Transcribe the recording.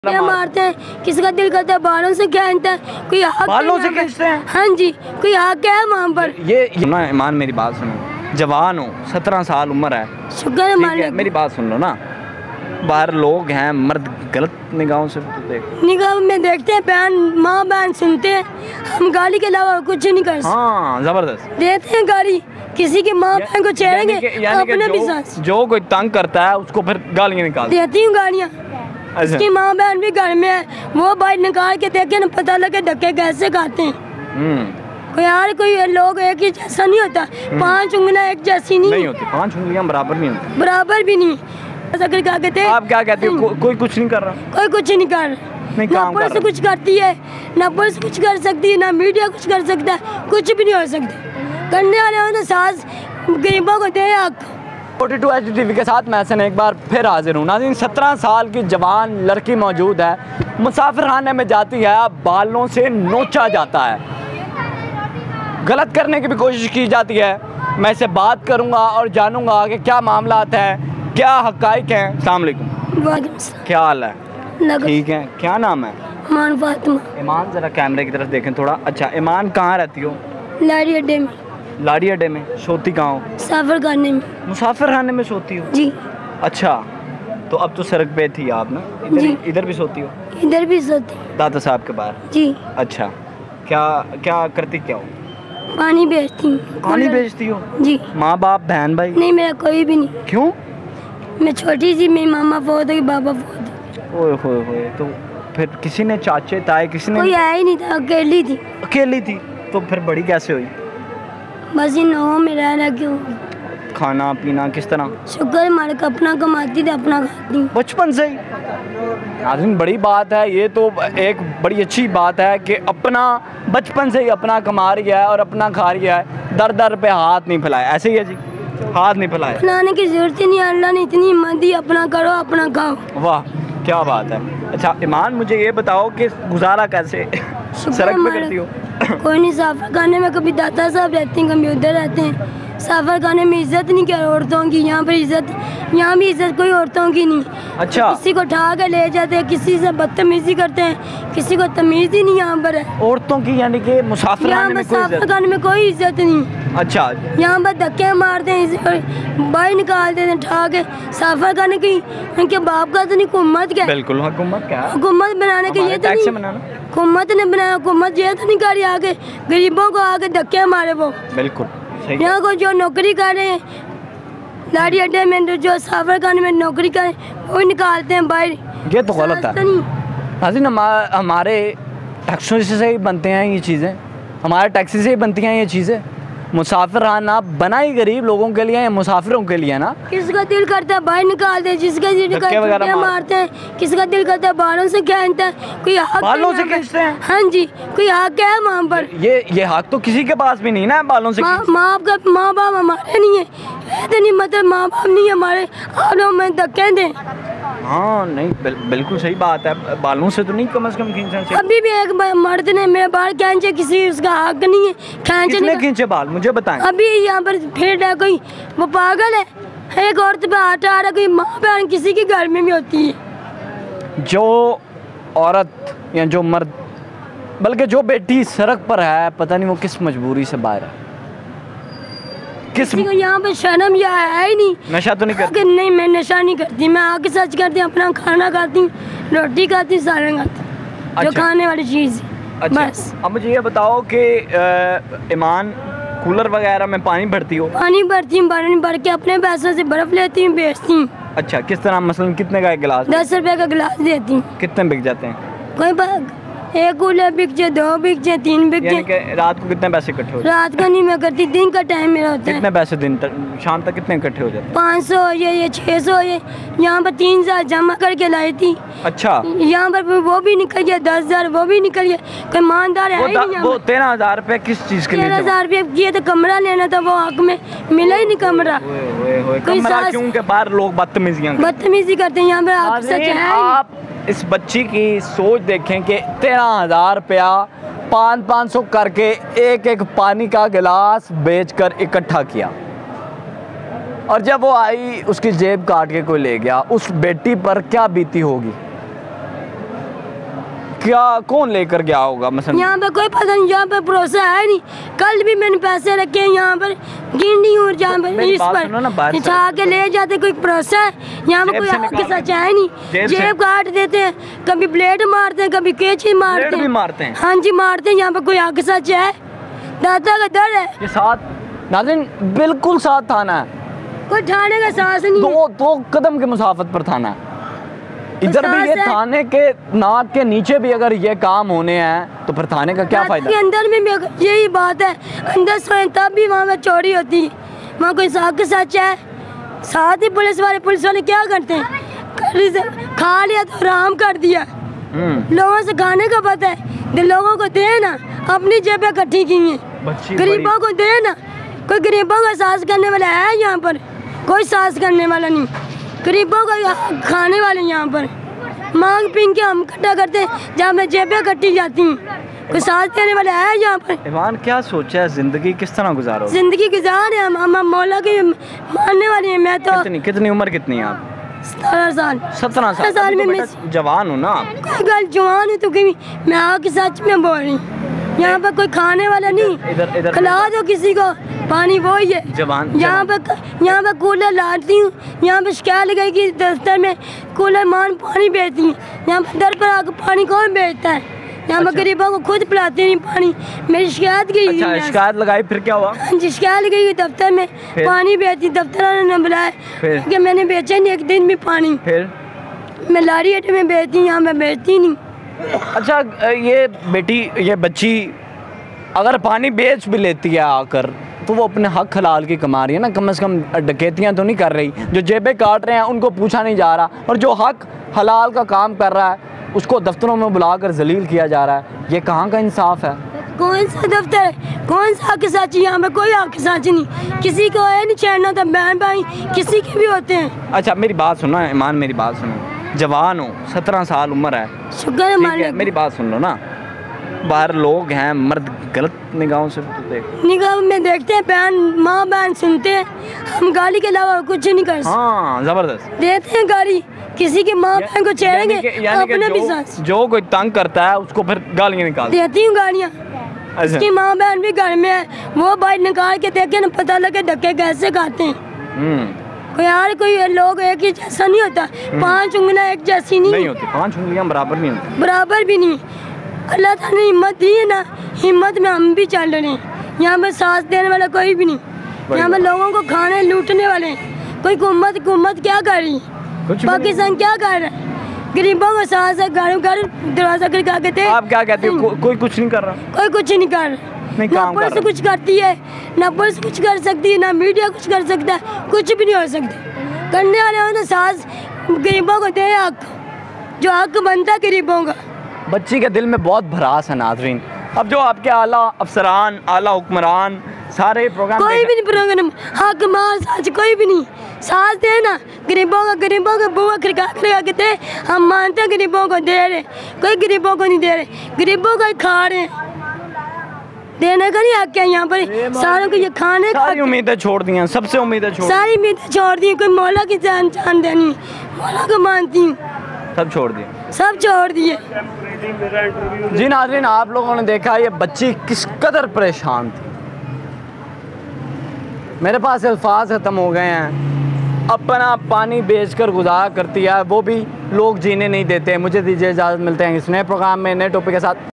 क्या मारते हैं, किसी का दिल करता है बालों से खींचता है, कोई बालों से खींचते हैं। हाँ जी, कोई हक है वहाँ पर। ये ना ईमान, मेरी बात सुनो, जवान हो, 17 साल उम्र है, शुक्र है मालिक। मेरी बात सुन लो ना, बाहर लोग हैं, मर्द गलत निगाहों से निगाह में देखते हैं, बहन माँ बहन सुनते हैं, हम गाली के अलावा कुछ नहीं कर सकते। हाँ जबरदस्त देते हैं गाली, किसी की माँ बहन को छेड़ेंगे अपने भी साथ। जो कोई तंग करता है उसको फिर गालियाँ निकाल देती हूँ गालियाँ। उसकी माँ बहन भी घर में है, वो भाई निकाल के देखे ना, पता लगे धक्के कैसे खाते हैं। कोई यार कोई लोग एक ही जैसा नहीं होता, 5 उंगलियां एक जैसी नहीं होती, 5 उंगलियां बराबर नहीं होती, बराबर भी नहीं। अगर क्या कहते हैं, आप क्या कहते हो, कोई कुछ नहीं कर रहा, कोई कुछ नहीं कर रहा, ना पुलिस कुछ करती है, ना पुलिस कुछ कर सकती है, ना मीडिया कुछ कर सकता है, कुछ भी नहीं हो सकता। करने वाले हो ना सास गरीबों को दे हक। 42 HDTV के साथ मैं हसन एक बार फिर हाजिर हूँ। नाज़रीन, 17 साल की जवान लड़की मौजूद है, मुसाफिर खाने में जाती है, बालों से नोचा जाता है, गलत करने की भी कोशिश की जाती है। मैं इससे बात करूँगा और जानूँगा कि क्या मामलात हैं, क्या हक़ाइक़ हैं। अस्सलाम वालेकुम, क्या हाल है? ठीक है, क्या नाम है? ईमान फातिमा। ईमान, ज़रा कैमरे की तरफ देखें थोड़ा। अच्छा ईमान, कहाँ रहती हो? लाड़ी अड्डे में। लाड़ी अड्डे में? सोती कहाँ हो? मुसाफिर खाने में। मुसाफिर खाने में सोती हो जी। अच्छा, तो अब तो सड़क पे थी आप ना, इधर भी सोती हो? इधर भी सोती, दादा साहब के बाहर। जी। अच्छा, क्या करती क्या हो? पानी बेचती हूँ। पानी बेचती हो? जी। माँ बाप बहन भाई? नहीं, मेरा कोई भी नहीं। क्यों? मैं छोटी सी, मेरी मामा फोत हुई, बाबा फोत। ओए होए, तो फिर किसी ने, चाचे ताए किसी ने? कोई आया ही नहीं था, अकेली थी। अकेली थी, तो फिर बड़ी कैसे हुई? बस इन लोगों में रहना क्यों। खाना पीना किस तरह? शुक्र मालिक, अपना कमाती थी, अपना खाती। बचपन से ही? नाज़रीन, बड़ी बात है ये, तो एक बड़ी अच्छी बात है कि अपना बचपन से ही अपना कमा रही है और अपना खा रही है, दर दर पे हाथ नहीं फैलाया। ऐसे ही है जी, हाथ नहीं फैलाया, फैलाने की जरूरत ही नहीं, अल्लाह ने इतनी हिम्मत दी, अपना करो अपना खाओ। वाह क्या बात है। अच्छा ईमान, मुझे ये बताओ कि गुजारा कैसे सड़क पे करती हो? कोई नहीं, साफर खाने में कभी दाता साहब रहते हैं, कभी उधर रहते हैं। साफर खाने में इज्जत नहीं क्या औरतों की, यहाँ पर इज्जत, यहाँ भी इज्जत कोई औरतों की नहीं। अच्छा, किसी को उठा के ले जाते हैं, किसी से बदतमीजी करते हैं, किसी को तमीज ही नहीं यहाँ पर है औरतों की, यानी कि मुसाफिर खाने में कोई इज्जत नहीं। अच्छा, यहाँ पर धक्के मारते हैं, बाई निकाल देते हैं उठा के। साफर खाने की उनके बाप का तो नहीं, हुकूमत क्या? बिल्कुल, हुकूमत क्या? हुकूमत बनाने के ये तो नहीं, हुकूमत ने बनाया, हुकूमत ये तो नहीं करी आगे गरीबों को आगे धक्के मारे वो। बिल्कुल यहाँ को जो नौकरी कर रहे हैं लाड़ी अड्डे में, जो साफर खाने में नौकरी कर रहे हैं, वो निकालते हैं बाहर। ये तो गलत है। नाज़रीन, हमारे टैक्सों से ही बनते हैं ये चीज़ें, हमारे टैक्सी से ही बनती हैं ये चीज़ें। मुसाफिर खाना बना ही गरीब लोगों के लिए है, मुसाफिरों के लिए ना। किसका दिल करता है बाहर निकालते हैं, जिसका दिल करता है मारते हैं, किसका दिल करता है बालों से खींचता है, कोई हक बालों से खींचते हैं। हाँ जी, कोई हक है वहाँ पर? ये हक तो किसी के पास भी नहीं ना, बालों से। माँ बाप हमारे नहीं है, इतनी मतलब माँ बाप नहीं हमारे, और में धक्के दें। हाँ नहीं, बिल्कुल सही बात है, बालों से तो नहीं कम से कम खींचना चाहिए। अभी भी एक मर्द ने मेरे बाल खींचे, किसी उसका हक नहीं है किसने खींचे बाल, मुझे बताएं। अभी यहाँ पर फिर है कोई, वो पागल है, एक औरत पे हाथ आ रहा, कोई माँ बहन किसी के घर में भी होती है। जो औरत या जो मर्द, बल्कि जो बेटी सड़क पर है, पता नहीं वो किस मजबूरी से बाहर है, किसी को यहाँ पे शर्म या है ही नहीं। नशा तो नहीं करती? नहीं, मैं नशा नहीं करती, मैं आके सच करती हूँ, अपना खाना खाती हूँ, रोटी खाती हूँ, सारा खाती हूँ। अच्छा। जो खाने वाली चीज़। अच्छा। बस अब मुझे ये बताओ कि ईमान, कूलर वगैरह में पानी भरती हो? पानी भरती हूँ, पानी भर के अपने पैसों से बर्फ़ लेती हूँ, बेचती हूँ। अच्छा, किस तरह, मसलन कितने का एक गिलास? 10 रुपए का गिलास देती हूँ। कितने बिक जाते हैं? कोई एक कूलर बिक जाए, 2 बिक जाए, 3 बिक जाए। रात को कितने पैसे इकट्ठे हो? रात का नहीं मैं करती, दिन का टाइम मेरा होता है। कितने पैसे दिन तक, शाम तक कितने इकट्ठे हो जाते? 500 हो जाए, 600 हो जाए। यहाँ पर 3000 जमा करके लाई थी। अच्छा। यहाँ पर वो भी निकल गया, 10,000 वो भी निकल गया। कोई ईमानदार है ही नहीं। वो 13,000 रुपए किस चीज़ के लिए? 13,000 रुपये किए तो कमरा लेना था, वो हक में मिला ही नहीं कमरा। कमरा क्यों? के बाहर लोग बदतमीजी करते हैं यहाँ पर। आप इस बच्ची की सोच देखें कि 13,000 रुपया 500 करके एक पानी का गिलास बेचकर इकट्ठा किया, और जब वो आई उसकी जेब काट के कोई ले गया, उस बेटी पर क्या बीती होगी? क्या कौन लेकर गया होगा मसलन? यहाँ पे कोई पता नहीं, यहाँ पे भरोसा है नहीं। कल भी मैंने पैसे रखे हैं यहाँ पर, गिन नहीं हूँ जहाँ पर इस पर छा के ले जाते, कोई भरोसा है यहाँ पे? कोई आगे सच है नहीं, जेब काट देते हैं, कभी ब्लेड मारते हैं, कभी कैंची मारते हैं। हाँ जी मारते हैं, यहाँ पे कोई आगे सच है? दादा का डर है। ये साथ नाज़रीन बिल्कुल साथ थाना है, कोई थाने का साहस नहीं। दो कदम के मुसाफत पर थाना है। इधर भी ये थाने के नाक के नीचे भी अगर ये काम होने हैं तो फिर थाने का क्या फायदा? अंदर में यही बात है, अंदर सोए तब भी वहाँ पे चोरी होती है, वहाँ कोई साथ सच है? साथ ही पुलिस वाले क्या करते हैं? खा लिया तो आराम कर दिया। लोगों से खाने का पता है, लोगों को दे ना, अपनी जेबें इकट्ठी की हैं, गरीबों को दे ना। कोई गरीबों का साहस करने वाला है यहाँ पर? कोई साहस करने वाला नहीं, गरीबों को खाने वाले यहाँ पर मांग पीन के हम इकट्ठा करते हैं, जहाँ में जेबें कटी जाती हैं। कोई साथ देने वाला है यहाँ पर? ईमान क्या सोचा है, जिंदगी किस तरह गुजारो? जिंदगी गुजार है, हम मौला के मानने वाले हैं। मैं तो कितनी उम्र कितनी है आप? 17 साल में मैं जवान हूँ ना। कोई गल जवान है तो मैं आके सच में बोल रही हूँ। यहाँ पर कोई खाने वाला नहीं, खिला दो किसी को पानी, वो ही है जवान। यहाँ पे कूलर लाती हूँ, यहाँ पे शिकायत लगाई कि दफ्तर में कूलर मान पानी बेचती है, यहाँ पर दर पर आकर पानी कौन बेचता है? यहाँ पर गरीबों को खुद पिलाते नहीं पानी। मेरी शिकायत की। शिकायत लगाई, फिर क्या हुआ? हाँ जी शिकायत लगाई दफ्तर में, पानी बेचती, दफ्तर वाले ने बुलाया कि मैंने बेचा नहीं एक दिन भी पानी। फिर मैं लारी अड्डे में बेचती, यहाँ मैं बेचती नहीं। अच्छा ये बच्ची अगर पानी बेच भी लेती है आकर तो वो अपने हक हलाल की कमा रही है ना, कम से कम डकैतियाँ तो नहीं कर रही। जो जेबें काट रहे हैं उनको पूछा नहीं जा रहा, और जो हक हलाल का काम कर रहा है उसको दफ्तरों में बुलाकर जलील किया जा रहा है। ये कहाँ का इंसाफ है? कौन सा दफ्तर है, कौन सा हक सच? यहाँ में कोई हक सच नहीं, किसी को है नहीं चैन होता, बहन भाई किसी के भी होते हैं। अच्छा मेरी बात सुनो ईमान, मेरी बात सुनो, जवान हो, 17 साल उम्र है, शुक्र है, मेरी बात सुन लो ना। बाहर लोग हैं, मर्द गलत निगाहों से निगाह में देखते हैं, बहन माँ बहन सुनते हैं, हम गाली के अलावा कुछ नहीं कर सकते। हाँ जबरदस्त देते हैं गाली, किसी की माँ बहन को छेड़ेंगे अपने भी साथ। जो कोई तंग करता है उसको फिर गालियाँ निकाल देती हूँ गालियाँ। उसकी माँ बहन भी घर में है, वो बाहर निकाल के देखे ना, पता लगे धक्के कैसे खाते हैं। कोई यार कोई लोग एक ही जैसा नहीं होता, 5 उंगलियां एक जैसी नहीं होती, 5 उंगलियां बराबर नहीं होती, बराबर भी नहीं। अल्लाह ताला ने हिम्मत दी है ना, हिम्मत में हम भी चल रहे हैं। यहाँ पे साथ देने वाला कोई भी नहीं, यहाँ पे लोगों को खाने लूटने वाले। कोई हुकूमत क्या कर रही है? पाकिस्तान क्या कर रहा है? गरीबों का साथ है, घर दरवाजा खड़का के थे। आप क्या कहते हो? कोई कुछ नहीं कर रहा, कोई कुछ नहीं कर रहा, ना पुलिस कुछ करती है, ना पुलिस कुछ कर सकती है, ना मीडिया कुछ कर सकता है, कुछ भी नहीं हो सकता। करने वाले हो ना सास गरीबों को दे हक, जो हक बनता है गरीबों का। बच्ची के दिल में बहुत भरास है नाज़रीन। अब जो आपके आला अफसरान, आला हुक्मरान सारे प्रोग्राम, कोई भी नहीं प्रोग्राम हक मार सच कोई भी नहीं साथ दे ना, गरीबों का बुआ खड़का के थे, हम मानते हैं गरीबों को दे रहे, कोई गरीबों को नहीं दे रहे, गरीबों को खा रहे, देने का नहीं हक है यहाँ पर। सारों को ये खाने सारी उम्मीदें छोड़ दी हैं, सबसे उम्मीदें सारी उम्मीदें छोड़ दी। कोई मौला की जान देनी, मौला को मानती हूँ, सब छोड़ दिए, सब छोड़ दिए। जी नाज़रीन, आप लोगों ने देखा ये बच्ची किस कदर परेशान थी। मेरे पास अल्फाज ख़त्म हो गए हैं। अपना पानी बेचकर गुजारा करती है, वो भी लोग जीने नहीं देते। मुझे दीजिए इजाज़त, मिलते हैं इस नए प्रोग्राम में नए टॉपिक के साथ।